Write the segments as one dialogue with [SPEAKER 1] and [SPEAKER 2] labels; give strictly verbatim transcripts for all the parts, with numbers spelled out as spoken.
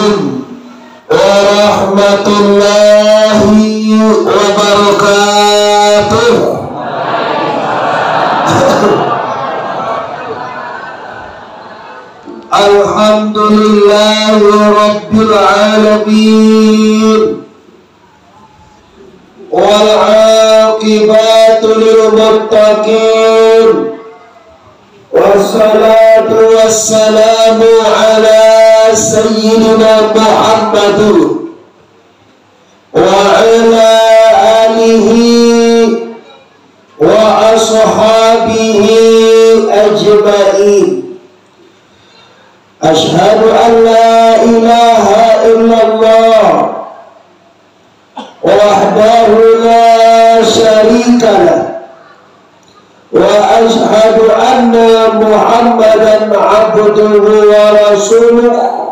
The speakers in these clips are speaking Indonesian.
[SPEAKER 1] warahmatullahi wabarakatuh. Alhamdulillahi rabbil alamin wal aqibatu lil muttaqin wassalatu wassalamu ala sayyidina Muhammad wa ala alihi wa ashabihi ajma'in. Ashhadu an la ilaha illallah wahdahu la syarika lah wa ashhadu anna Muhammadan abduhu wa rasuluh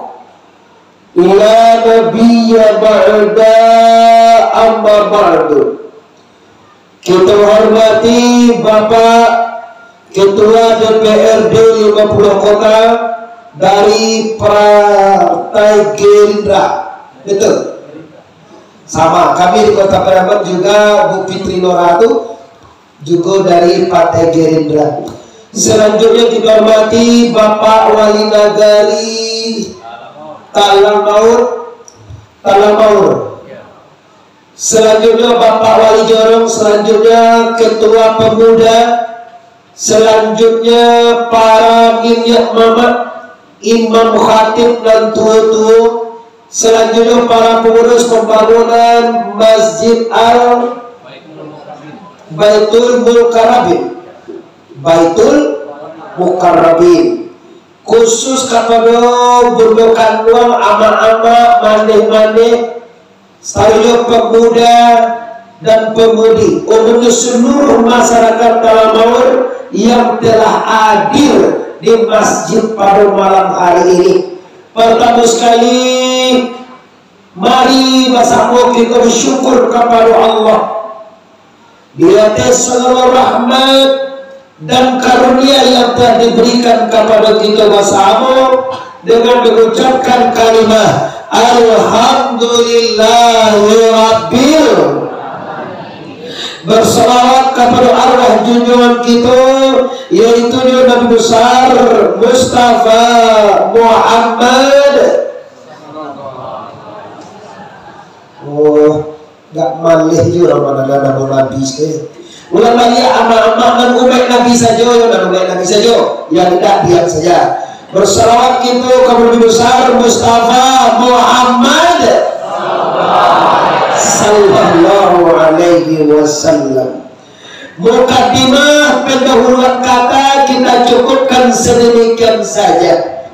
[SPEAKER 1] la nabiyya ba'da amma ba'du. Kita hormati Bapak Ketua D P R D lima puluh Kota dari Partai Gerindra, betul? Sama, kami di Kota Parapat juga Bu Fitri Noratu juga dari Partai Gerindra. Selanjutnya kita hormati Bapak Wali Nagari Talamaur, Talamaur. Selanjutnya Bapak Wali Jorong, selanjutnya Ketua Pemuda, selanjutnya para minyak mama, imam khatib dan tua-tua, selanjutnya para pengurus pembangunan Masjid Al Baitul Mukarrabin, Baitul Mukarrabin, khusus kepada berdokan uang ama-ama maneh-maneh saya pemuda dan pemudi, umumnya seluruh masyarakat Talamaur yang telah hadir di masjid pada malam hari ini. Pertama sekali, mari bersama kita bersyukur kepada Allah di atas segala rahmat dan karunia yang telah diberikan kepada kita bersama dengan mengucapkan kalimat Alhamdulillahirabbil, bersalawat kepada arwah junjungan kita yaitu Nabi besar Mustafa Muhammad. Oh, gak malih juga mana nama Nabi sih. Ulama dia ama-ama dan umat Nabi saja, dan umat Nabi saja yang tidak diam saja. Bersalawat kita kepada Nabi besar Mustafa Muhammad sallallahu alaihi wasallam. Mukaddimah pendahuluan kata kita cukupkan sedemikian saja.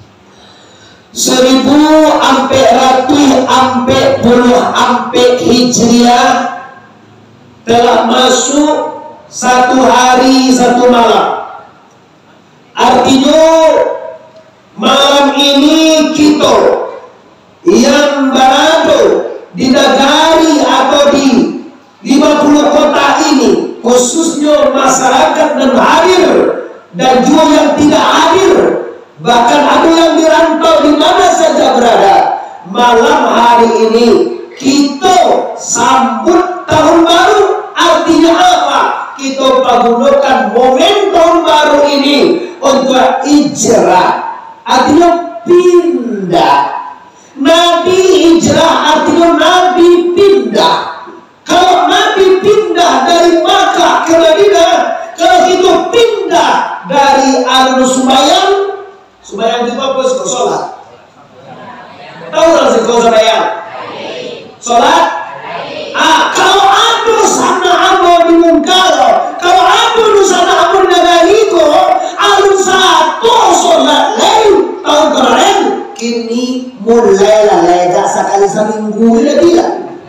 [SPEAKER 1] Seribu ampe ratus ampe puluh ampe hijriah telah masuk satu hari satu malam. Artinya malam ini kita yang berada di negari atau di lima puluh kota ini, khususnya masyarakat dan hadir dan juga yang tidak hadir, bahkan ada yang dirantau di mana saja berada, malam hari ini kita sambut tahun baru. Artinya apa? Kita menggunakan momen tahun baru ini untuk hijrah, artinya pindah. Nabi hijrah artinya Nabi pindah. Kalau Nabi pindah dari Makkah ke Madinah, kalau kita pindah dari alun sembahyang, sembahyang itu apa? Sholat. Tahu nggak sih kalau sembahyang? Sholat. Ah, kalau ada sana amo di Mungkaro, kalau ada di sana amo di Nagariko, alun satu sholat lain tahun kemarin, kini mulai lega sekali seminggu ya dia.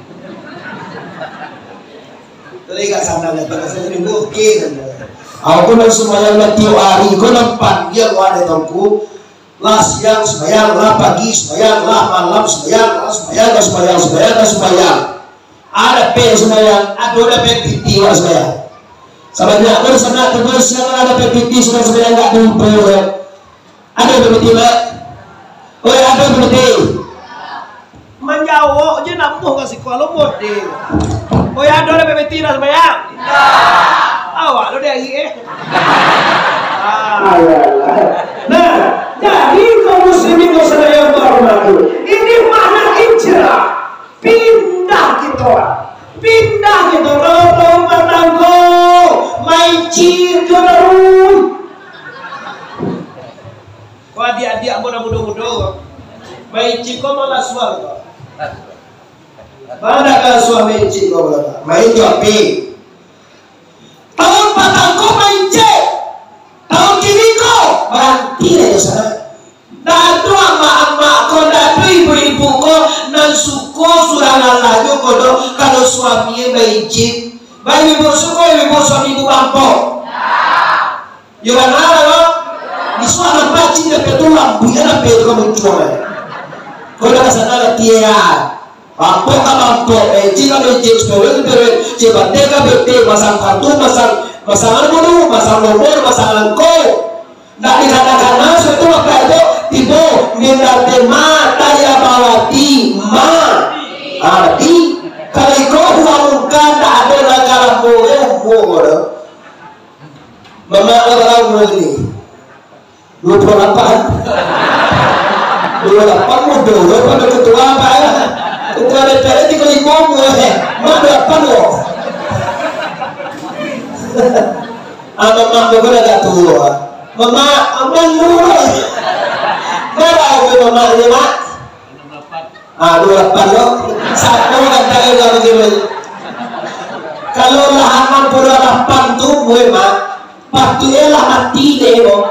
[SPEAKER 1] Lega sana lega seminggu kini. Aku nak sembahyang tiap hari, kau nampak dia kau ada tahu. Lah siang sembahyang, lah pagi sembahyang, lah malam sembahyang, lah sembahyang, lah sembahyang, sembahyang, lah sembahyang. Ada pe sembahyang, ada ada pe piti lah sembahyang. Sebenarnya ada sana terus siang ada pe piti sudah sembahyang tak jumpa. Ada pe piti lah. Oh ada pe piti. awak je nampuh ke sekolah model. Oh ya ada lebih betina sembahyang. Awak lo dia eh. Nah, jadi kaum muslimin yang terhormat, ini makna hijrah. Pindah kita. Pindah kita kalau matanggo, main cir jodoh. Kau adik-adik muda-muda, main cir kau malah suara. Mana kan suami cik kau berapa? Main jopi. Tahun patang kau main cik. Tahun kiri kau berhenti lah di sana. Dadu ama-ama kau, dadu ibu-ibu kau, nan suku surang lagi kau kalau suaminya main cik. Baik ibu suku, ibu suami ibu bampok. Ya kan ada kau? Di suara bacin dia petulang, bukan apa kau mencuai. Kau dah sana latihan. Mampu ka mampu, meji ka meji, sepuluh periode, cepat ka bete, masang kartu, masang masang anu, masang nomor, masang angko. Nak dikatakan masuk itu apa itu? Tibo, minta tema, taya bawati, ma, adi. Kalau kau uangkan, tak ada negara boleh boleh. Mama orang ini, dua puluh delapan, dua puluh delapan muda, pada ketua apa ya? Ketua D P R di Kalikomu eh, mana apa lo? Ama mama gue agak tua, mama aman dulu. Berapa mama ini mak? Ah dua delapan lo, satu kata enggak begini. Kalau lahaman puluh delapan tuh gue mak, pasti lah mati deh lo.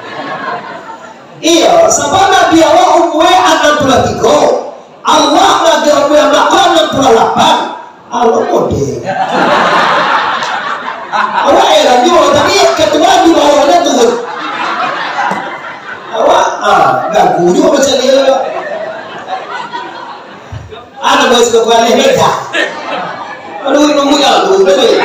[SPEAKER 1] Iya, sebab Nabi Allah umwe enam puluh tiga. Allah lagi umwe makan enam puluh delapan. Allah model. Awak heran juga, tapi ketua di bawahnya tuh. Awak ah, gagu juga macam ni. Ada bos kepala meja. Aduh, nunggu ya, nunggu betul.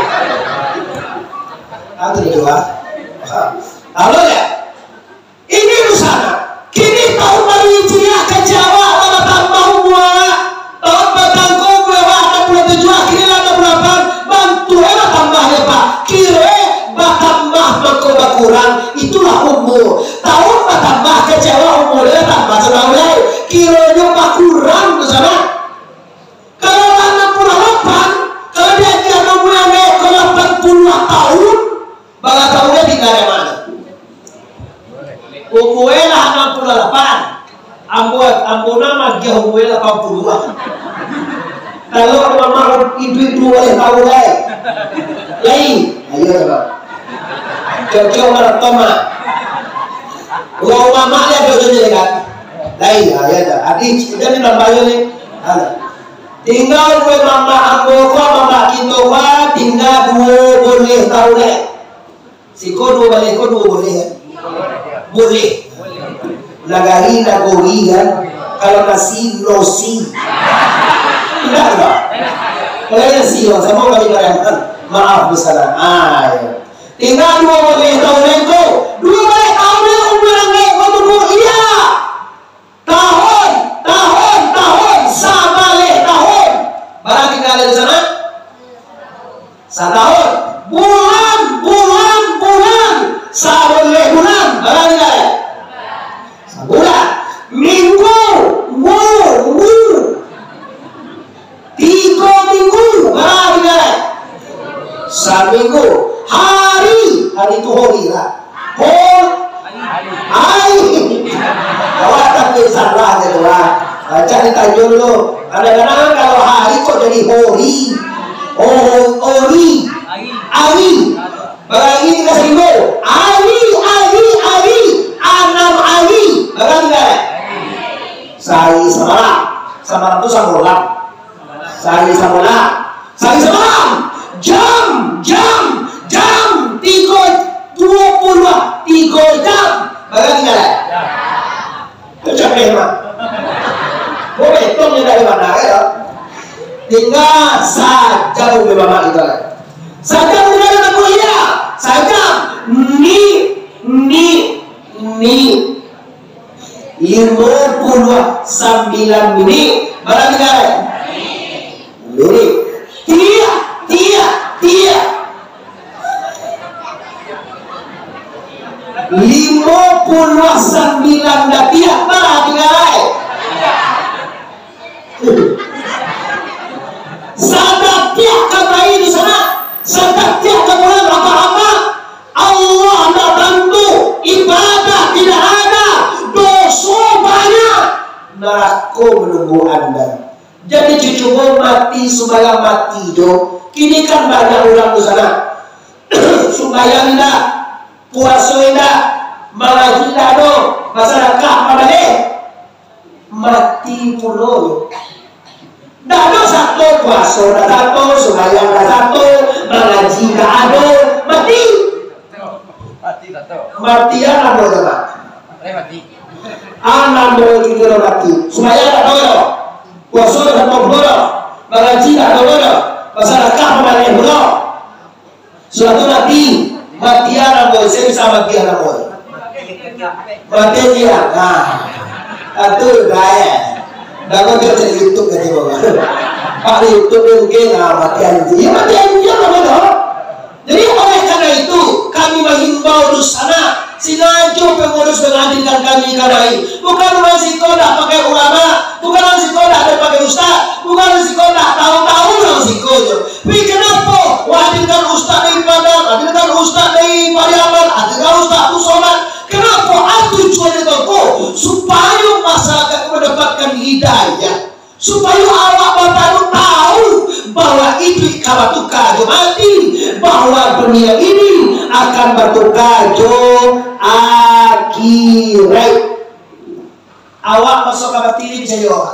[SPEAKER 1] Ada dua. Halo ya. Ini Nusana. Kini tahun baru Hijriah ke Jawa, lama tambah umur. Tahun batang kau lewat enam puluh tujuh, akhirnya enam puluh delapan. Bantu enak tambahnya Pak. Kira batambah berkoba kurang, itulah umur. Tahun batambah ke Jawa umurnya tambah senang. Kiranya Pak kurang Nusana. Kalau enam puluh delapan, kalau dia dia umurnya ke delapan puluh tahun, bakal tahunnya tinggal di mana? Umurnya enam puluh delapan, ambo ambo nama dia umurnya delapan puluh dua. Kalau mama ibu-ibu boleh tahu lagi, lain, ayo coba, cocok merekama. Uang mama dia jodohnya kan, lain, ayo dah. Adik, kita ni nampak ni, ada. Tinggal gue mama ambo ko, mama kita ko, tinggal dua boleh tahu lagi. Si ko dua boleh, ko dua boleh. Boleh. Nagari nagori kan, kalau nasi nosi. Tidak tak? Kalau nasi orang sama kami bayangkan. Maaf besar. Ah, ya. Tinggal dua boleh tahun itu, dua boleh tahun itu umur angin. Kau tunggu iya. Tahun, tahun, tahun, sama leh tahun. Barang tinggal di sana. Setahun. Bulan, bulan, bulan. Saboleh bulan. Barang tinggal. Bulan. Minggu, minggu. Tiga minggu. Barang tinggal. Seminggu. Hari. Hari itu hari lah. Hol. Hari. Awak tak salah gitu lah. Cari tanya dulu. Kadang-kadang kalau hari kok jadi hori. Oh, ori. Hari. Barang ini kita seminggu. Hari, hari, hari. Enam hari. Barang tinggal. Sehari semalam. Semalam itu semalam. Sehari semalam. Sehari semalam. Jam, jam, jam. Tiga, dua puluh, tiga jam. Barang tinggal. Itu capek mah. Boleh hitungnya dari mana ya? Tinggal saja udah mama kita. Saja udah ada kuliah. Saja ni ni ni lima puluh sembilan menit. Barang tinggal. Ini dia, dia, dia. Lima puluh sembilan dia mana tinggal? Sadar dia kembali di sana, sadar dia kembali apa-apa. Allah nak bantu, ibadah tidak ada, dosa banyak, neraka menunggu anda. Jadi cucu mau mati supaya mati do. Kini kan banyak orang di sana supaya tidak, puasa tidak, mengaji tidak do, masyarakat pada eh mati pulau. Tidak ada satu puasa, tidak satu supaya tidak satu, mengaji tidak ada, mati.
[SPEAKER 2] Mati satu.
[SPEAKER 1] Matian apa coba?
[SPEAKER 2] Mati.
[SPEAKER 1] Anak mau kita mati supaya tidak ada. Puasa tidak boleh, mengaji tidak boleh, masyarakat boleh boleh. Suatu nanti matian apa? Saya bisa matian apa? Mati dia. Nah, itu gaya. Dah kau dia cari YouTube kan dia Pak YouTube dia mungkin ah matian dia, matian dia apa dah? Jadi oleh karena itu kami menghimbau di sana sengaja pengurus menghadirkan kami kadai. Bukan masih kodak pakai ulama, bukan masih kodak ada pakai ustaz, bukan masih kodak tahu-tahu masih kodak. Tapi kenapa hadirkan ustaz dari Padang, hadirkan ustaz dari Pariaman, hadirkan ustaz Musoman? Kenapa? Tujuannya itu supaya masyarakat mendapatkan hidayah, supaya awak bapak itu tahu bahwa itu kalau kajo mati, bahwa dunia ini akan batu kajo akhirat. Awak masuk ke mati ini bisa jawab.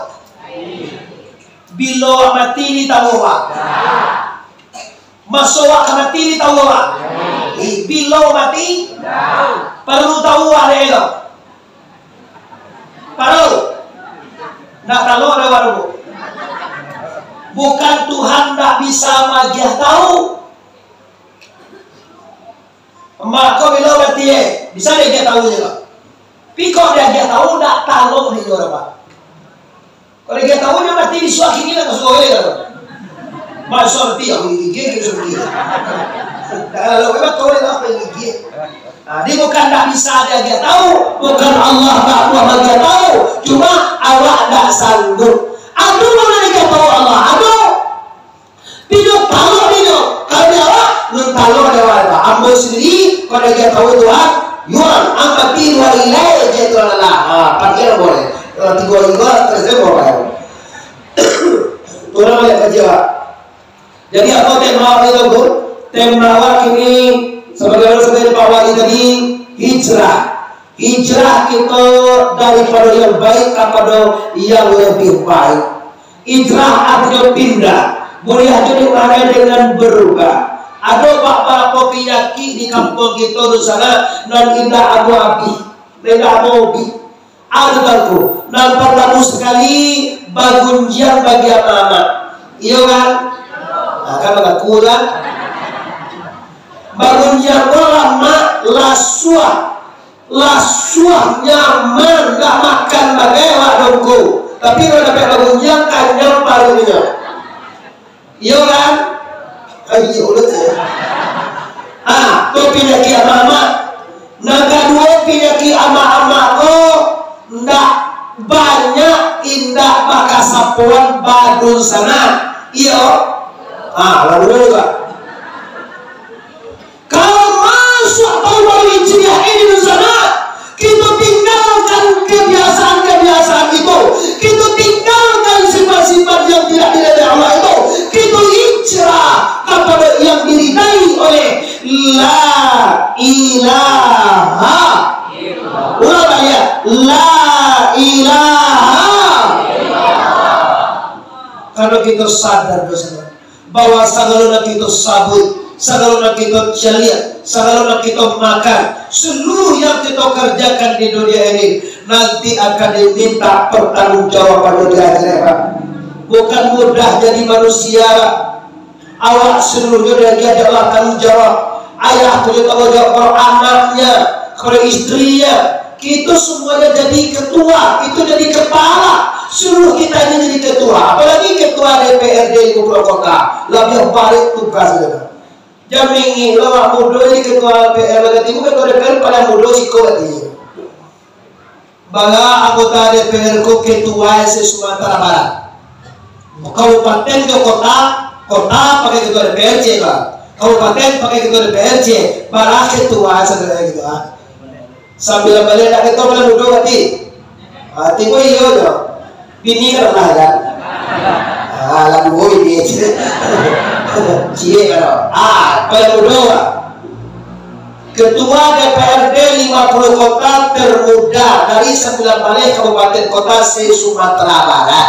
[SPEAKER 1] Bila mati ini tahu awak. Masuk ke mati ini tahu awak. Bila mati perlu tahu ada itu. Perlu. Nak tahu ada baru. Bukan Tuhan tak bisa magiah tahu. Emak kau bila mati eh bisa dia tahu juga. Piko dia dia tahu tak tahu ni orang pak. Kalau dia tahu dia mati di suatu ini lah masuk oleh lah. Masuk mati aku gigi gigi gigi. Kalau memang kau dia apa gigi. Nah, ini bukan tak bisa dia dia tahu, bukan Allah tak mau dia tahu, cuma awak tak sanggup. Aduh mana dia tahu Allah, aduh. Piduk tahu piduk. Kalau dia awak, nun tahu dia awak. Ambo sendiri, kalau dia tahu Tuhan, yuan, amati dua ilai je Tuhan Allah. Ah, panggil boleh. Kalau tiga tiga terus boleh. Tuhan boleh kerja. Jadi apa tema itu tu? Tema awak ini sebagai sebagai Pak Wali tadi hijrah. Hijrah kita daripada yang baik kepada yang lebih baik. Hijrah artinya pindah. Boleh jadi mana dengan berubah. Ada bapak-bapak penyakit di kampung kita di sana dan indah abu api, indah abu api. Ada baru nampak bagus sekali bagunjian bagi anak-anak. Iya kan? Nah, kan agak kurang. Bagunjian lama lasuah, lasuah nyaman, gak makan bagai wadongku. Tapi kalau dapat bagunjian kanyang parunya. Iya kan? Ayo udah ya. Ah, tu penyakit ama-ama. Naga dua penyakit ama-ama oh, ndak banyak indah maka sapuan badun sana. Iya. Ah, lalu juga. Kalau masuk tahun hijriah ini di sana, kita tinggalkan kebiasaan-kebiasaan itu. Kita tinggalkan sifat-sifat yang tidak diridai Allah itu. Kita hijrah kepada yang diridai oleh La ilaha illallah. Ya, La ilaha illallah. Kalau kita sadar bersama bahwa segala kita sabut, segala kita celia, segala kita makan, seluruh yang kita kerjakan di dunia ini nanti akan diminta pertanggungjawaban di akhirat. Bukan mudah jadi manusia. Awak seluruhnya dia adalah tanggung jawab. Ayah punya tanggung jawab kepada anaknya, kepada istrinya. Kita semuanya jadi ketua, itu jadi kepala. suruh kita ini jadi ketua, apalagi ketua D P R D ibu kota, lebih balik tugas saja. Jamingi lawak mudo ini ketua D P R lagi ibu ketua D P R pada mudo siko lagi. Bala anggota D P R ku ketua se Sumatera Barat. Kabupaten ke kota, kota pakai ketua D P R C lah. Kabupaten pakai ketua D P R C, bala ketua saudara gitu ah. Sambil balik nak ketua pada mudo berarti. Ah, tiba iyo dong. Bini kan lah kan. Ah, lagu boy dia. Cie kan. Ah, pada mudo. Ketua D P R D lima puluh kota termuda dari sembilan balik kabupaten kota se Sumatera Barat.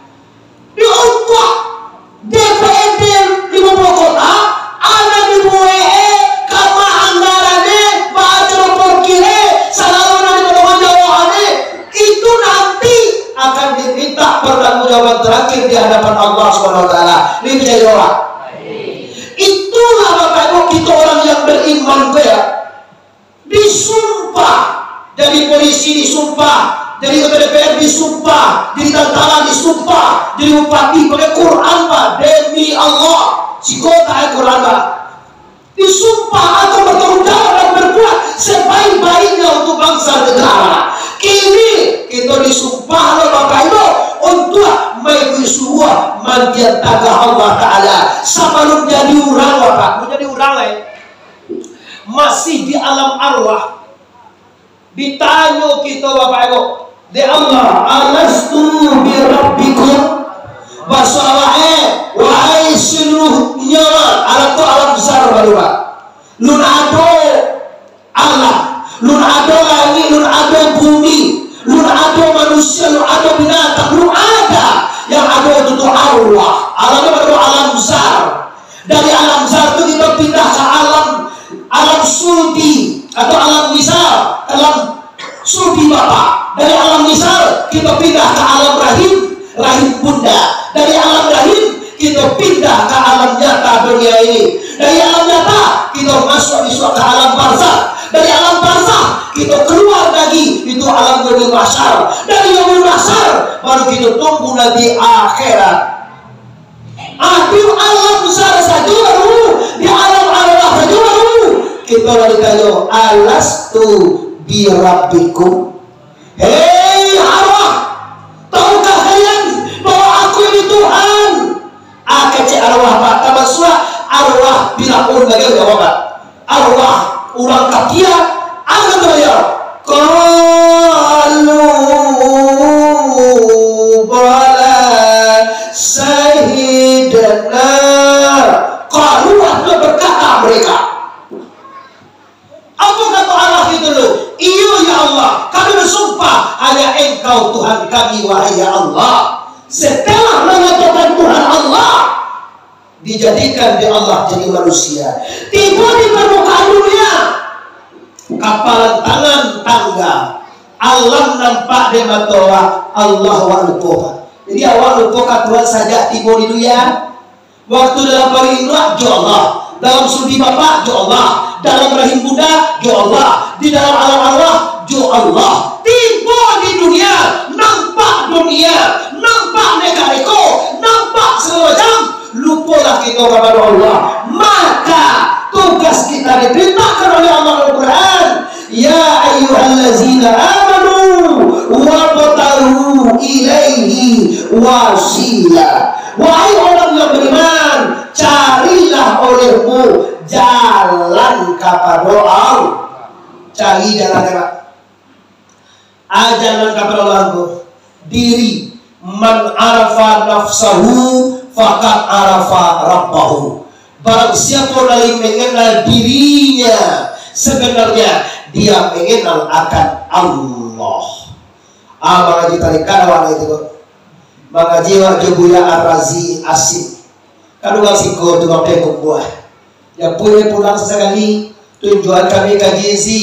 [SPEAKER 1] Diumpah D P R D lima puluh kota ada di bue kama anggarannya baca porkire salaman di potongan jawabannya itu nanti akan diminta pertanggungjawaban terakhir di hadapan Allah Subhanahu Wa Taala. Ini bisa jawab. Itulah Bapak Ibu kita orang yang beriman ya. Disumpah dari polisi, disumpah dari ketua D P R, disumpah dari tentara, disumpah dari bupati pakai Quran Pak, demi Allah si kota Al-Quran Pak, disumpah atau bertanggung jawab dan berbuat sebaik-baiknya untuk bangsa negara. Kini kita disumpah oleh Bapak Ibu untuk mengisuah mandian taga Allah Ta'ala sebelum jadi orang Bapak, menjadi orang lain masih di alam arwah. Ditanya kita Bapak Ibu di Allah, alastu bi rabbikum basawae wahai seluruh nyawa alam tu alam besar baru Pak. Lun ado Allah, lun ado langit, lun ado bumi, lun ado manusia, lun ado binatang, lun ada yang ada itu arwah. Alam itu alam besar. Dari alam besar itu kita pindah ke alam alam sulbi atau alam misal, alam sulbi Bapak. Dari alam misal kita pindah ke alam rahim, rahim bunda. Dari alam rahim kita pindah ke alam nyata dunia ini. Dari alam nyata kita masuk masuk ke alam barzakh. Dari alam barzakh kita keluar lagi itu alam yaumul mahsyar. Dari yaumul mahsyar baru kita tunggu nanti akhirat. Akhir alam besar saja baru di alam arwah saja baru kita lalu tanya alastu bi rabbikum. Hei arwah, tahukah kalian bahwa aku ini Tuhan? Akece arwah Pak, tamasua arwah Firaun bagaimana jawab Pak? Arwah orang kakia apa namanya? Qalu bala sahidana. Qalu waktu berkata mereka. Apa kata Allah itu loh? Iya ya Allah, kami bersumpah hanya Engkau Tuhan kami wahai ya Allah. Setelah mengatakan Tuhan Allah, dijadikan di Allah jadi manusia. Tiba di permukaan dunia, kapalan tangan tangga, alam nampak di mata Allah wa lupoka. Jadi awal lupoka Tuhan saja tiba di dunia. Waktu dalam parinuak jo Allah, dalam sudi Bapak jo Allah, dalam rahim Bunda jo Allah, di dalam alam arwah jo Allah. Tiba di dunia, nampak dunia, nampak negariko, nampak segala macam. Lupalah kita kepada Allah. Maka tugas kita diperintahkan oleh Allah Al-Quran. Ya ayyuhallazina amanu wabtaru ilaihi wasila. Wahai orang yang beriman, carilah olehmu jalan kepada Allah. Cari jalan Pak. Ah, jalan kepada Allah diri. Man arafa nafsahu faqad arafa rabbahu. Barang siapa yang mengenal dirinya, sebenarnya dia mengenal akan Allah. Ah, mengaji tarikan awal itu mengaji wajah Buya Ar-Razi Asim. Kadang siko tukang pekuk buah. Yang punya pulang sekali tujuan kami kaji si.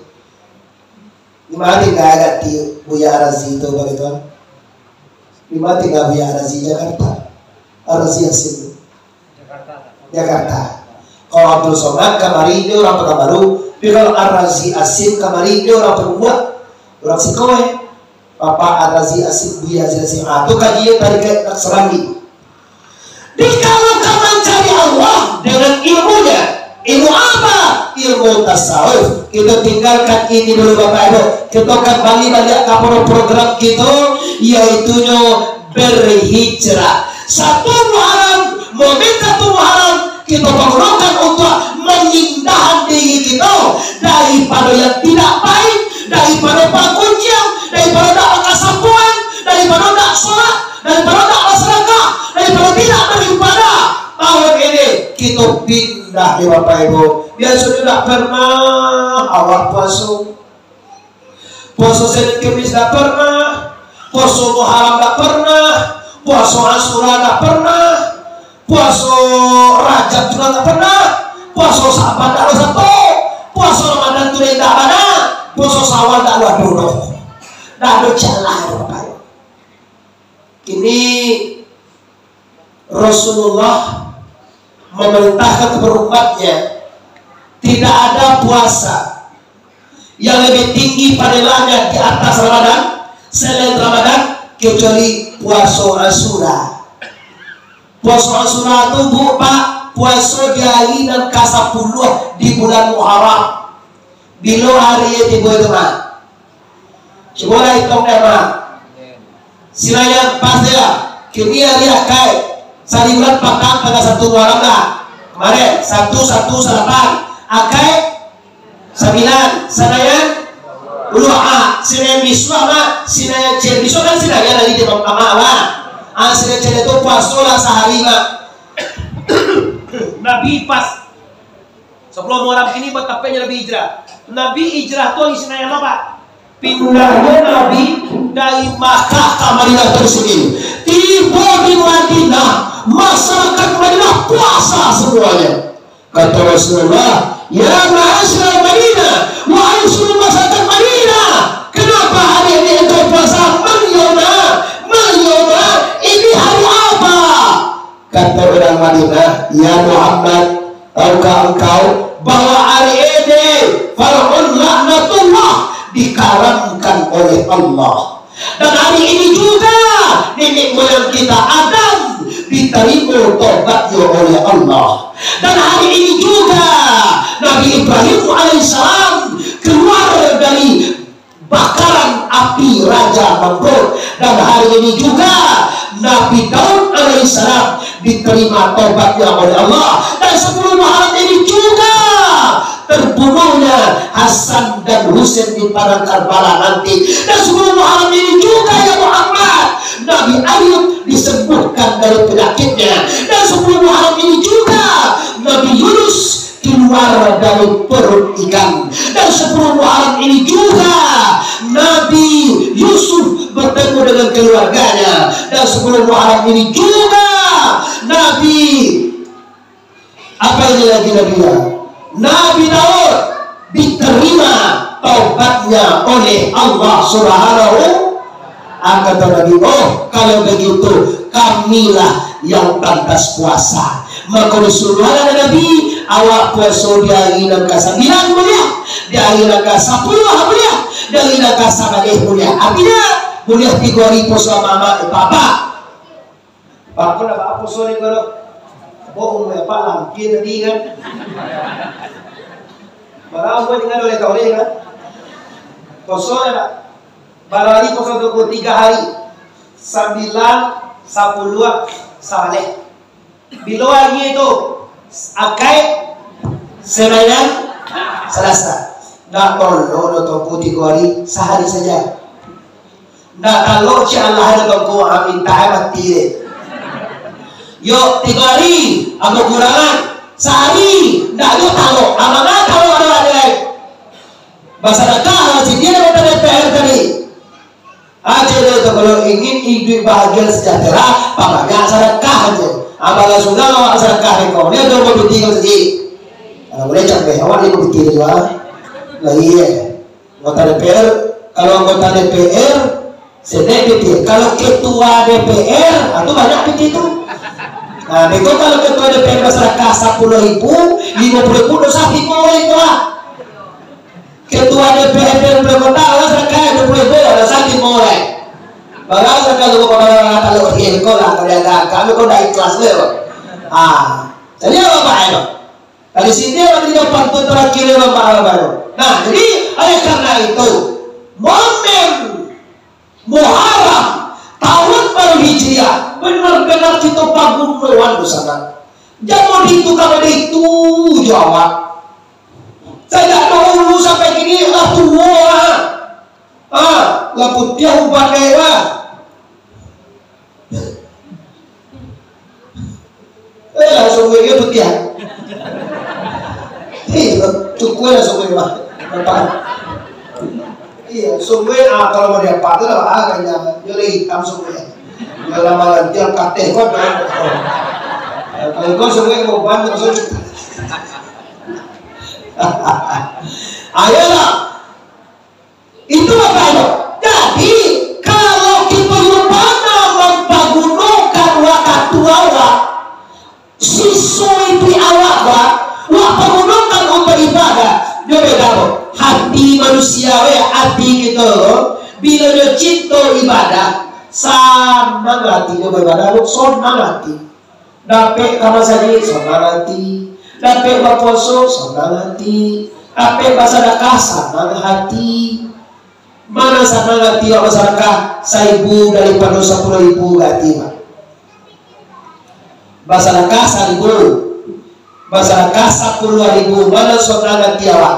[SPEAKER 1] Lima hati nggak ada di Buya Ar-Razi itu begitu. Lima hati nggak Buya Ar-Razi Jakarta. Ar-Razi Asim. Jakarta. Jakarta. Kalau Abdul Somad kamari dia orang Pekanbaru. Kalau Ar-Razi Asim kamari dia orang Pekanbaru. Orang Sikoe. Bapak Arazi Asik Buya Asik ah itu kajian tadi ke Serangi. Dikalau mencari Allah dengan ilmunya, ilmu apa? Ilmu tasawuf. Kita tinggalkan ini dulu Bapak Ibu. Kita kembali balik ke program kita, yaitunya berhijrah. Satu Muharram, momen satu Muharram kita pergunakan untuk menyindahan diri kita daripada yang tidak baik, daripada penguncian, daripada tak kesapuan, daripada tak sholat, daripada tak sedekah, daripada tidak beribadah. Tahun ini kita pindah di Bapak Ibu. Biasa tidak pernah awak puasa, puasa Senin Kemis tidak pernah, puasa Muharram tidak pernah, puasa Asyura tidak pernah, puasa Rajab juga tidak pernah, puasa Sabat tidak ada satu, puasa Ramadan itu tidak ada, puasa Syawal tidak ada dulu, tidak ada jalan Bapak Ibu. Ini Rasulullah memerintahkan kepada umatnya tidak ada puasa yang lebih tinggi pahalanya di atas Ramadan selain Ramadan kecuali puasa Asyura. Puasa Asyura itu bu pak puasa di hari dan kasapuluh di bulan Muharram. Bila hari itu bu itu mak. Coba hitung deh mak. Silayan pas ya. Kini hari akai. Sari bulan patang pada satu Muharram lah. Kemarin satu satu salapan. Akai sembilan. Sanayan ulu a. Sinayan biswa mak. Sinayan cer biswa kan sinayan lagi di bawah amak. Ah sinayan cer itu puasa lah sehari mak. Nabi pas sebelum Muharram ini betapanya Nabi hijrah. Nabi hijrah tuh istilahnya apa? Pindahnya Nabi dari Makkah ke Madinah terus ini. Tiba di Madinah, masyarakat Madinah puasa semuanya. Kata Rasulullah, ya ma'asyar Madinah, wahai seluruh masyarakat Madinah, kenapa hari ini engkau puasa? Maryona, Maryona, ini hari apa? Kata orang Madinah, ya Muhammad, tahukah engkau bahwa hari ini far'un laknatullah dikaramkan oleh Allah, dan hari ini juga nenek moyang kita Adam diterima tobatnya oleh Allah, dan hari ini juga Nabi Ibrahim alaihissalam keluar dari bakaran api Raja Namrud, dan hari ini juga Nabi Daud alaihissalam diterima tobatnya oleh Allah, dan sebelum Muharram ini juga terbunuhnya Hasan dan Husain di padang Karbala nanti, dan sebelum Muharram ini juga ya Muhammad Nabi Ayub disembuhkan dari penyakitnya, dan sebelum Muharram ini juga Nabi Yunus keluar dari perut ikan, dan sebelum Muharram ini juga Nabi Yusuf bertemu dengan keluarganya, dan sebelum Muharram ini juga Nabi apa ini lagi Nabi ya? Nabi Daud diterima taubatnya oleh Allah Subhanahu. Kata Nabi, oh kalau begitu kamilah yang pantas puasa. Maka disuruh Nabi awak puasa di hari dan kasabilan mulia, di hari dan kasapuluh mulia, di hari dan kasabalih mulia. Artinya mulia tiga hari puasa mama papa. Papa nak apa puasa ni kalau bohong ya Pak lampian tadi kan. Barang gue dengar oleh kau ni kan. Puasa ada. Barang hari puasa dua puluh tiga hari. Sembilan, sepuluh, saleh. Bila hari itu akai Senin, Selasa. Nak tolong dua puluh tiga hari sehari saja. Nak kalau si Allah ada kau amin tak mati. Yo tiga hari aku kurangan sehari ndak ada tahu amanah kalau ada ada bahasa dekah si dia ada D P R tadi aja deh kalau ingin hidup bahagia sejahtera pakai sedekah aja apalah sudah sedekah kau dia ada mau tinggal sendiri kalau boleh capek awak ni berpikir juga lagi ya anggota D P R kalau anggota D P R sedek D P R kalau ketua D P R itu banyak begitu. Nah, itu kalau ketua D P R masyarakat sepuluh ribu, lima puluh ribu dosa ribu itu lah. ketua D P R D kota alasan kaya dua puluh ribu ada sakit mulai bagaimana kalau kau kalau dia kau lah kalau ada kami kau dah ikhlas deh ah jadi apa pak itu dari sini ada tiga pantun terakhir bapak baru. Nah jadi oleh karena itu momen Muharram tahun baru Hijriah benar-benar kita bangun melawan sana. Jangan itu kalau itu jawab. Saya dahulu sampai gini lah tua. Ah, lah putih ubah dewa. Eh, langsung gue putih. Iya, cukup lah sungguh mah. Iya, sungguh ah kalau mau dia patah lah ah kayaknya jadi hitam sungguh ya. Dalam malam tiap kate kok dah. Kalau kau sungguh mau bantu sungguh. Ayolah, itu apa itu? Jadi kalau kita lupa membangunkan waktu awak, siswa itu awak wak, wak bangunkan untuk ibadah. Dia beda loh. Hati manusia ya, hati gitu loh. Bila dia cinta ibadah, sama hati dia beribadah loh, sama hati. Dapat kamar saja, sama hati. Dapat berpuasa, sama hati. Dapat bersedekah, sama hati. Mana sama hati orang bersedekah seribu daripada sepuluh ribu hati pak. Bersedekah seribu, bersedekah sepuluh ribu. Mana sama hati awak?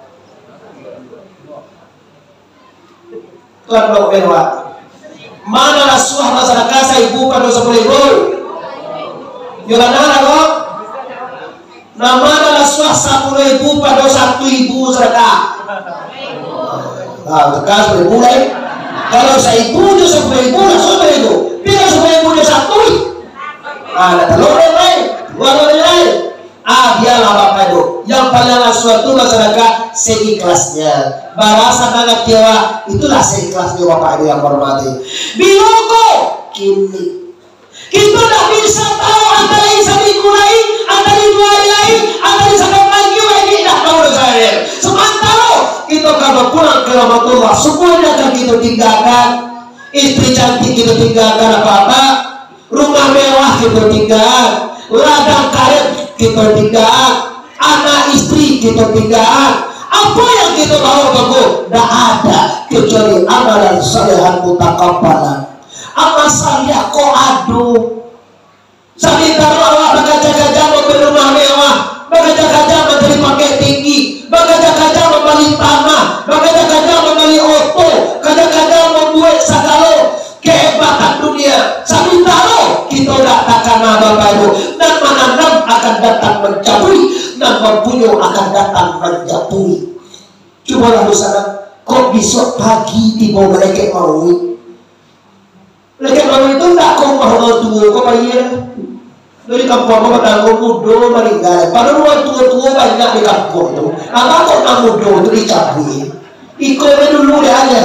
[SPEAKER 1] Tuan Bapak Berwak. Mana rasuah bersedekah seribu pada sepuluh ribu? Yolanda kok? Nama adalah suah sepuluh ribu pada satu ribu sedekah. Nah, sedekah sepuluh ribu kan? Kalau seribu itu sepuluh ribu lah sepuluh ribu. Bila sepuluh ribu dia satu. Ah, ada telur lain, dua telur lain. Ah, dialah bapak itu. Yang paling suatu masyarakat seikhlasnya. Bahasa banget Jawa itulah seikhlasnya bapak itu yang hormati. Biloko kini. Kita tak bisa tahu antara insan dimulai, antara dua lain, antara sadar lagi, lagi tak tahu saya. Sementara kita kalau pulang ke Rahmatullah, semuanya akan kita tinggalkan. Istri cantik kita tinggalkan apa-apa, rumah mewah kita tinggalkan, ladang karet kita tinggalkan, anak istri kita tinggalkan. Apa yang kita bawa bagus, tidak ada kecuali amalan salihan mutakabbalan. Apa saya kok aduh sampai taruh awak berkaca-kaca membeli rumah mewah, berkaca-kaca membeli pakai tinggi, berkaca-kaca membeli tanah, berkaca-kaca membeli oto, kaca-kaca membuat segala kehebatan dunia. Sampai taruh kita tidak takkan ada baru dan menanam akan datang mencabui dan mempunyai akan datang menjatuhi. Coba lalu sana kok besok pagi tiba mereka mau lagi kalau itu tak kau mahu tua kau bayar dari kampung kau tanggung muda meninggal. Pada rumah tua-tua banyak di kampung tu. Apa kau nak muda tu dicabui? Ikut dulu dia aja.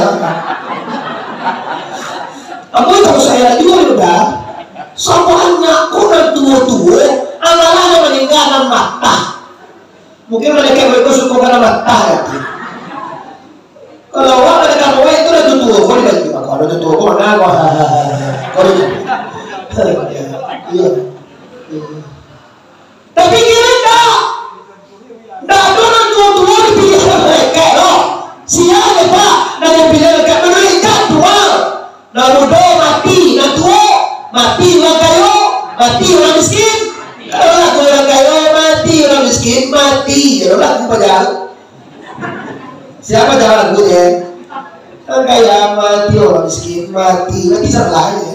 [SPEAKER 1] Apa itu saya juga sudah. Semuanya kau nak tua-tua, anak-anak meninggal dan mata. Mungkin mereka mereka suka karena mata ya. Kalau orang ada kamu itu dah tua, kau tidak juga. Kalau dah tua, kau mana kau? Kau tidak. Iya. Tapi kita tak, tak ada orang tua-tua dipilih mereka, loh. Siapa pak? Nak dipilih mereka mereka tua. Nak muda mati, nak tua mati orang kaya, mati orang miskin. Kalau lagu orang kaya mati, orang miskin mati. Kalau lagu padahal. Siapa jangan lagu ya? Orang kaya mati, orang miskin mati. Nanti salah ya.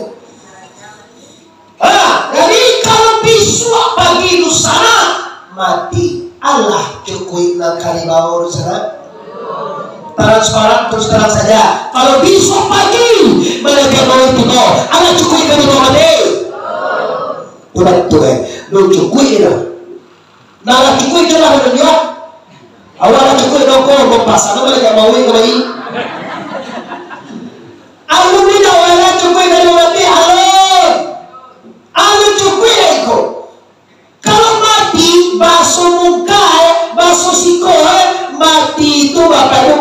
[SPEAKER 1] Ah, jadi kalau besok pagi lusa mati, Allah cukup nak kali bawa sana. Transparan terus terang saja. Kalau besok pagi mereka mau itu kau, Allah cukup kali bawa mati. Tuhan Tuhan, lu cukup itu. Nah, cukup itu lah dunia. Awalnya cukup dong kau berpasangan mereka mau ini kembali. Aku tidak awalnya cukup dari mati halal. Aku cukup ya itu. Kalau mati basuh muka, basuh siko, mati itu bapak itu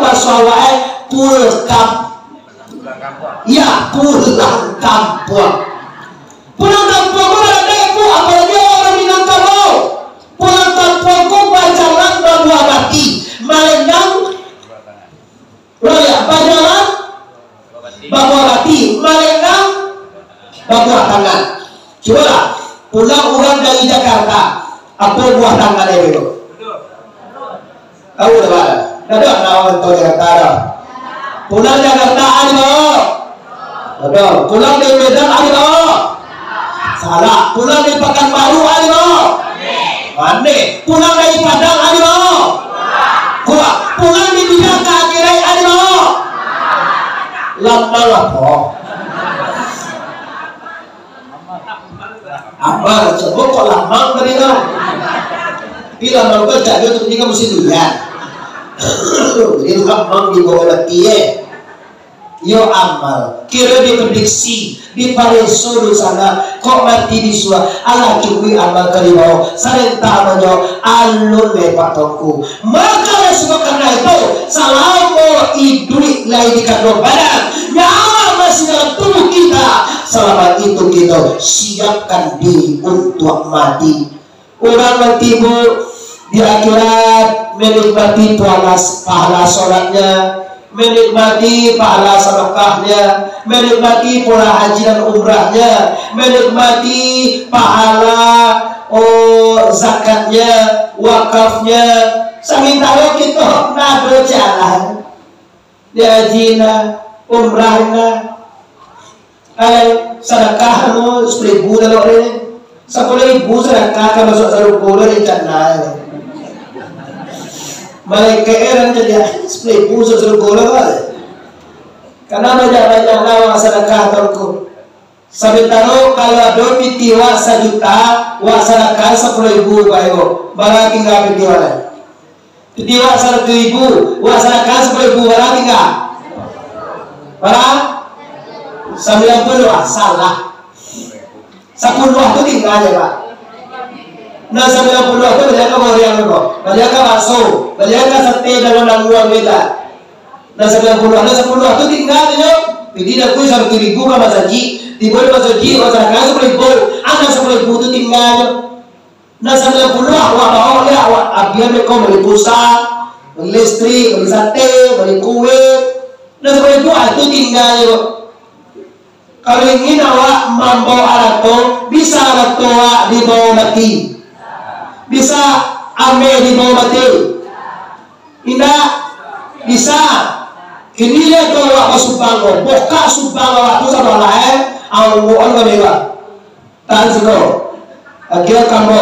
[SPEAKER 1] pulang kampung. Pulang kampungku ada ibu, apalagi orang Minangkabau. Pulang kampungku Bajalan Babua Bati, Malendang, Raya Bajalan Babua Bati, Malendang, Babua Tangan. Coba lah, pulang orang dari Jakarta, apa buah tangan dia dulu? Tahu tak ada? Tak ada nawan tu Jakarta ada. Pulang Jakarta ada. Ada. Pulang dari Medan ada. Salah. Pulang dari Pekanbaru ada. Aneh. Pulang dari Padang ada. Kurang. Pulang dari Bidang Kakirai ada. Lama lah po. Apa? Coba kok lama dari kau? Bila mau kerja dia tu tinggal mesti durian. Jadi lama di bawah lagi eh. Yo amal, kira diprediksi di Pareso di sana, kok mati di suah, ala kikui amal kalimau, sarenta amanyo, alun lepak tongku. Maka semua karena itu, selama hidup lain di kandung badan, nyawa masih dalam tubuh kita, selama itu kita siapkan diri untuk mati. Orang mati bu di akhirat menikmati pahala sholatnya, menikmati pahala sedekahnya, menikmati pola haji dan umrahnya, menikmati pahala oh zakatnya, wakafnya. Sambil tahu kita nado jalan, hajina, umrahnya, ay sedekahmu seribu dalam ini, sepuluh ribu sedekah kalau masuk satu bulan rencana. Mereka eran jadi sepuluh sesuatu gola karena banyak-banyak lawan sedekah tolku. Sementara kalau ada pitiwa sejuta, wa sedekah sepuluh ribu bayo, barang tinggal pitiwa. Pitiwa seratus ribu, wa sedekah sepuluh ribu barang tinggal. Barang sembilan puluh salah. Sepuluh itu tinggal aja pak. Nah sembilan puluh itu banyak apa yang itu? Banyak bakso, banyak sate dalam nangguan kita. Nah sembilan puluh ada sepuluh itu tinggal aja. Jadi aku satu ribu ke Mas Haji, dibuat Mas Haji, masyarakat sepuluh ribu, ada sepuluh ribu itu tinggal aja. Nah sembilan puluh awak bawa ya awak abian mereka beli pulsa, beli listrik, beli sate, beli kue. Nah sepuluh ribu itu tinggal aja. Kalau ingin awak mampu alat tu, bisa alat tu awak dibawa mati. Bisa ambil di bawah mati, tidak bisa. Kini dia tu awak subang, buka subang awak tu sama lain, awak bukan mereka. Tahan sego, akhir kamu,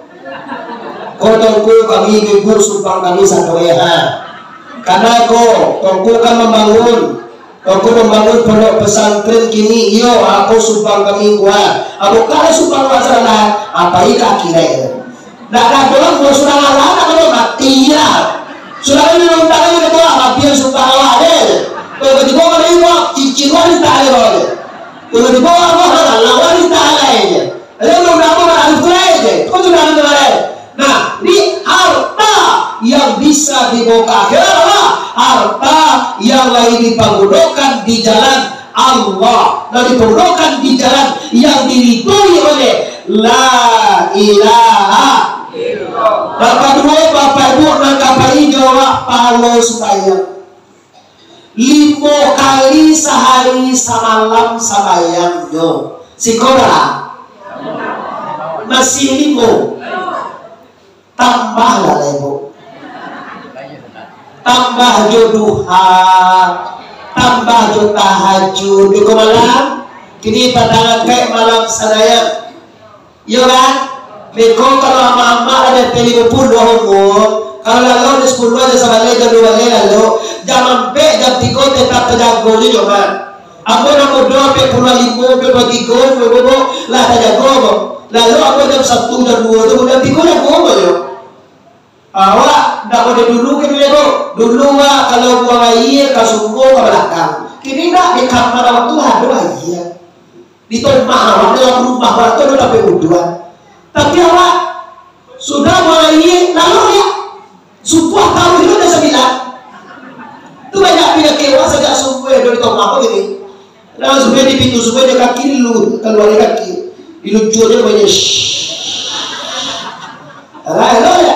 [SPEAKER 1] kau tunggu kami ibu subang kami satu ya. Karena kau tunggu kan membangun, aku membangun pondok pesantren kini, yo aku subang kami gua, aku kalau subang masalah apa ika kira. Nak nak doang kalau sudah ngalah nak kalau mati ya. Sudah ini orang tak ada doang mati yang suka ngalah deh. Kalau di bawah ini buat cincin wanita ada boleh. Kalau di bawah apa ngalah wanita ada aja. Ada orang tak mau ngalah itu aja. Kau sudah ada boleh. Nah di harta yang bisa dibawa akhirat, harta yang lagi dipergunakan di jalan Allah dan dipergunakan di jalan yang diridhoi oleh la ilaha. Bapak dua, bapak ibu dan kakak jawab palo supaya lima kali sehari semalam sabayang yo sikora masih limo tambah lah ibu, tambah jodoha, tambah jo tahajud di malam kini padangan kayak malam sadaya yo kan. Meko kalau mama ada lima puluh umur, kalau lalu ada sepuluh aja sama lega dua lega lalu, jam empat jam tiga tetap terjago ni coba. Aku nak berdoa pe puluh lima pe bagi gol, pe bobo lah terjago. Lalu aku jam satu jam dua tu jam tiga jam bobo yo. Awak dah boleh dulu ke dulu, dulu wah kalau buang air kasungguh ke belakang. Kini nak di kamar awak tu ada air. Di rumah awak dalam rumah awak tu ada pe uduan. Tapi awak sudah mulai lalu ya subuh tahun itu ada sembilan itu banyak pindah kewa sejak subuh dari tahun apa gini Nah, supaya di pintu supaya dia kaki lu keluar kaki, dilucu aja banyak. Lah, lo ya.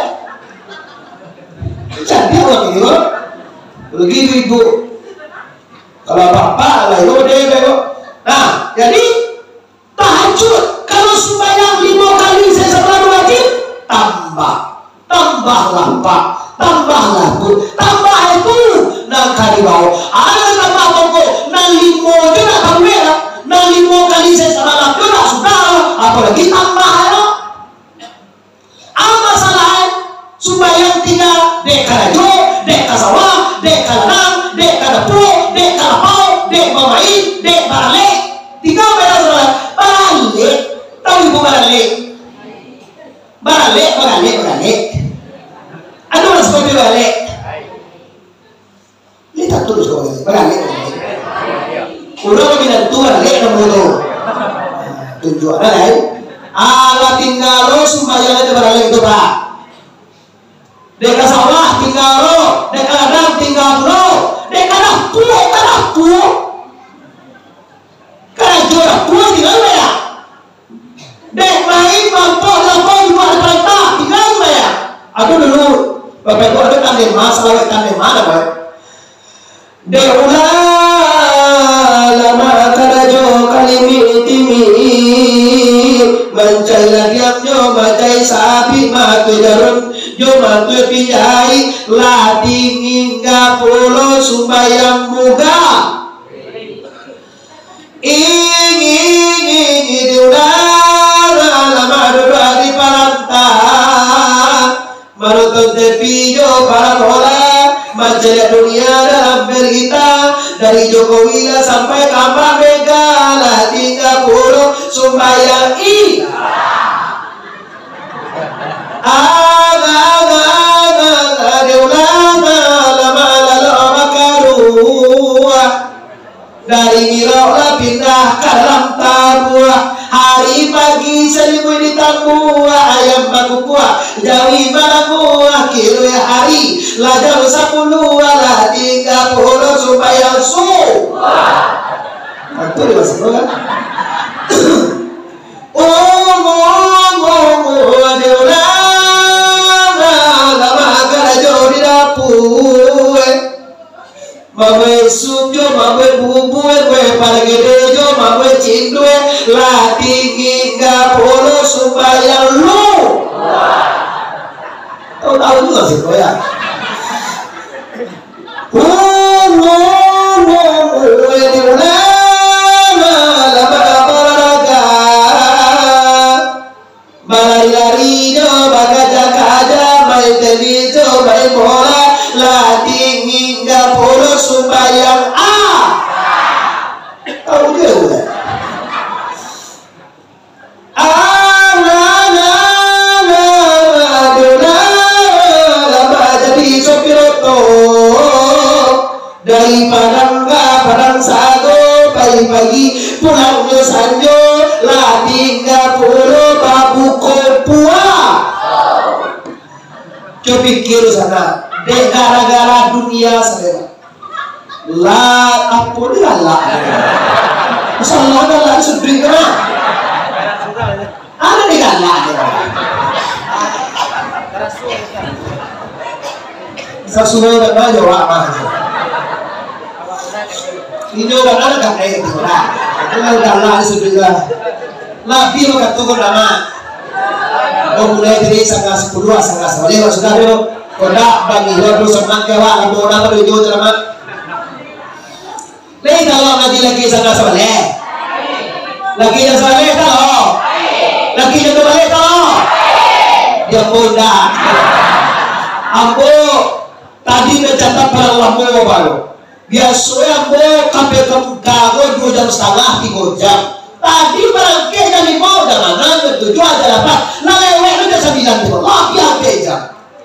[SPEAKER 1] Cantik orang ini kok. Begitu ibu. Kalau bapak lah itu deh kok. Nah, jadi tahajud kalau sembahyang lima kali saya sebelum wajib tambah, tambahlah pak, tambahlah bu, tambah itu nak kali bau. Ada tambah toko, nak lima je nak tambah, nak lima kali saya sebelum tu nak sudah, apalagi tambah lo. Apa salah? Sembahyang tiga dek karajo, dek kasawah, dek kalanang, dek kadapu, dek kalapau, dek mamain, dek barale. Tiga beda salah. Barale, tahu ibu barale? Barale, barale, barale. Ada orang seperti barale. Lihat terus kau ini, barale, barale. Udah bilang tu barale kamu tu. Tujuan lain. Allah tinggal lo sembahyang itu barale itu pak. Deka sawah tinggal lo, deka ladang tinggal lo, deka dapur, deka dapur, karena jual dapur tinggal lo ya. Dek main mampu dapur jual kereta tinggal lo ya. Aku dulu, bapak gua ada tanda mas, lawat tanda mana boy. Dek ulah lama karajo kalimi timi, mencai lagi yo mencai sapi matu jarun. Yo mantu pinjai lading hingga pulau sumbayang muga ing ing ing di udara lama dua di palantang menutup tepi yo para bola majalah dunia dalam berita dari Jokowi sampai Kampar Mega lading hingga pulau sumbayang ing dari mirola pindah ke dalam tabua hari pagi seribu di tambua ayam baku kuah jawi mana kuah kilo hari lajang sepuluh lah tiga puluh supaya su itu dia masih kan oh oh oh oh deula lama karajo di dapur mawe sujo mawe bubu gue pargede jo mawe cindue lati hingga polo supaya lu tahu tahu juga sih kau ya oh oh oh di mana lama olahraga lari-lari jo bagaja kaja main tenis jo main bola lading hingga puluh sumbayang A tahu dia udah jadi sopir oto dari Padang ke Padang Sago pagi-pagi pulang ke Sanjo lading hingga puluh babu kopua coba pikir sana dek gara-gara dunia saudara lah apa dia lah masalah ada lah sedih kena ada di galak sesuai dengan jawab apa ini orang ada kan kayak gitu lah itu lah galak sedih lah lebih mau ketemu nama oh mulai dari sangat sepuluh sangat sepuluh sudah dulu kodak bagi lalu semak jawa lalu orang berujung terima. Nih kalau ngaji lagi sana sebalik, lagi yang sebalik kalau, lagi yang sebalik kalau, dia muda. Ambo tadi mencatat barang lampu baru. Biasanya ambo kafe kago dua jam setengah tiga jam. Tadi berangkat dari mau dengan enam tujuh ada dapat. Lalu itu sembilan tiga lebih tiga jam.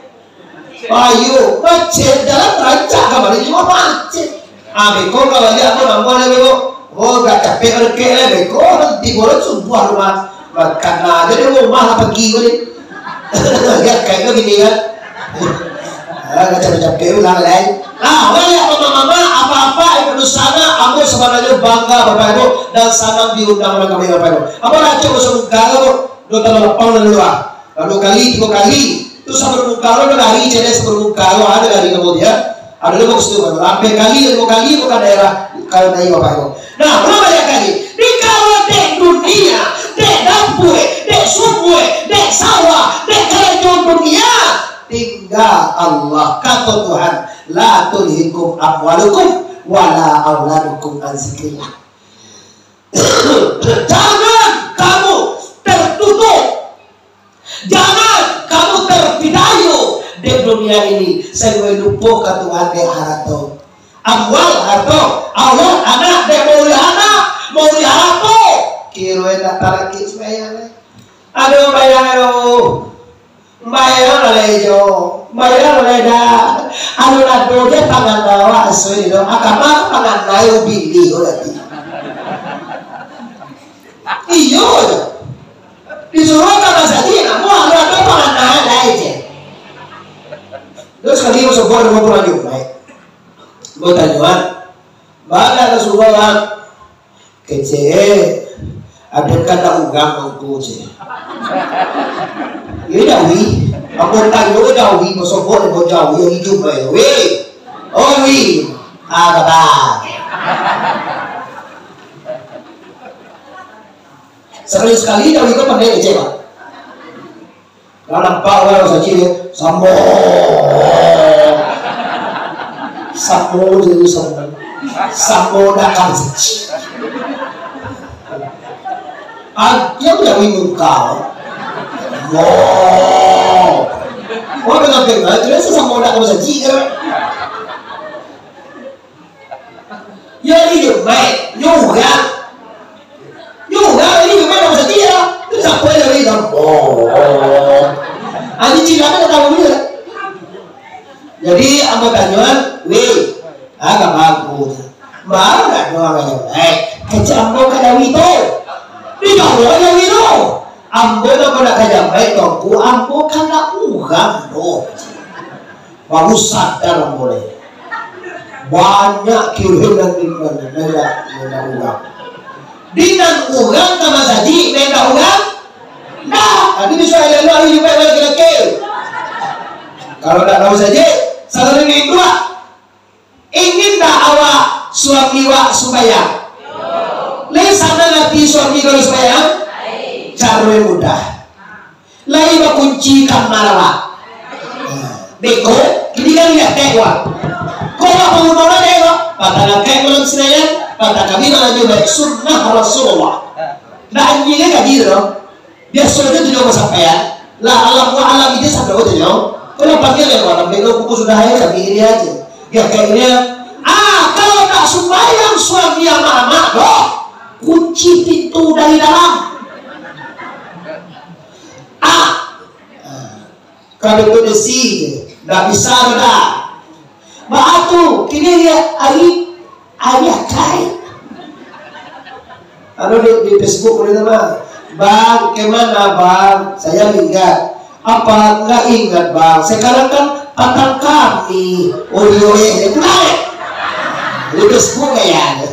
[SPEAKER 1] Ayo, macet jalan rancak kamar ini cuma macet. Ah, beko kalau dia aku nampak lagi beko. Oh, gak capek kerja lah beko. Nanti boleh sumpah rumah. Karena jadi rumah lah pergi kali. Lihat kayaknya gini kan. Ah, ngacap-ngacap kewe lang lain. Nah, wala mama-mama apa-apa itu sana, aku sebenarnya bangga Bapak Ibu dan sangat diundang oleh kami Bapak Ibu. Apa aja usah kalau do talo pang na luwa. Lalu kali tiga kali itu sama bermukalo na hari jadi bermukalo ada dari kemudian ada lagi gusto mo sampai kali dua kali bukan daerah kalau naik Bapak Ibu. Nah, berapa banyak kali di kalau di dunia, di dapur, di sumur, di sawah, di kerajaan dunia tinggal Allah kata Tuhan la tulhikum amwalukum wala auladukum an zikrillah. Jangan kamu tertutup, jangan kamu terpidayu di dunia ini. Saya lupa ke Tuhan di harato amwal harto Allah anak de mau anak mau harato kira nak taraki semaya aduh bayang aduh bayang lejo bayang leda anu nado dia pangan bawa asli dong agama pangan layu bili udah iyo disuruh kata saja kamu anu nado pangan layu aja terus kali masuk gua mau pulang juga baik gua tanyaan baga Rasulullah kece ada kata ugang aku je ini dawi aku tanya ini dawi masuk gua mau jauh yang hidup baik weh oh wih apa bang sekali-sekali dawi kau pandai kece bang kalau nampak orang saja sambo sambo jadi sambo sambo dakar saja ah dia udah bingung kau wow oh dengan dengar terus sambo dakar saja kan ya ini baik juga juga ini gimana saja ya terus apa yang ini sambo Ani cilaka tahu dia. Jadi anggotanya, weh, agak bagus. Baru dah doang aja. Eh, kecambo kada wito. Di jauh aja wito. Ambo dah kada kajambai tongku. Ambo kada ugang do. Bagus sadar boleh. Banyak kirim dan kirim dan tidak ugang. Dengan ugang sama saji, tidak ugang. Nah, tadi bisa ada lagi juga lagi lagi. Kalau tak tahu saja, satu ini dua. Ingin tak awak suami wak supaya? Lain sana nanti suami kalau supaya? Cara mudah. Lain wak kunci kamar wak. Beko, kini kan lihat tewak. Kau wak pengunuran tewak. Patah kayak belum senayan, patah kami malah juga sunnah Rasulullah. Nah anjingnya kaji dong. Dia sudah tidak kesampaian lah alam wa alam itu sampai waktu jauh kalau panggil ya orang bego kuku sudah aja tapi ini aja ya kayak ini ah kalau tak sembahyang suami sama anak doh kunci pintu dari dalam ah kalau itu desi nggak bisa dah maatu kini dia ari ayah kai ada di, di Facebook ini mah Bang, kemana bang? Saya ingat. Apa enggak ingat bang? Sekarang kan patang kami. Oh iya, itu naik. Itu semua ya.